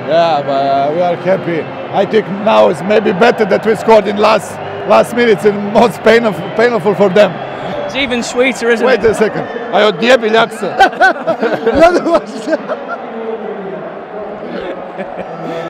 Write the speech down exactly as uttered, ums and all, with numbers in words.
Yeah, but uh, we are happy. I think now it's maybe better that we scored in last last minutes and most painful, painful for them. It's even sweeter, isn't Wait it? a second. I odjebim jaksa.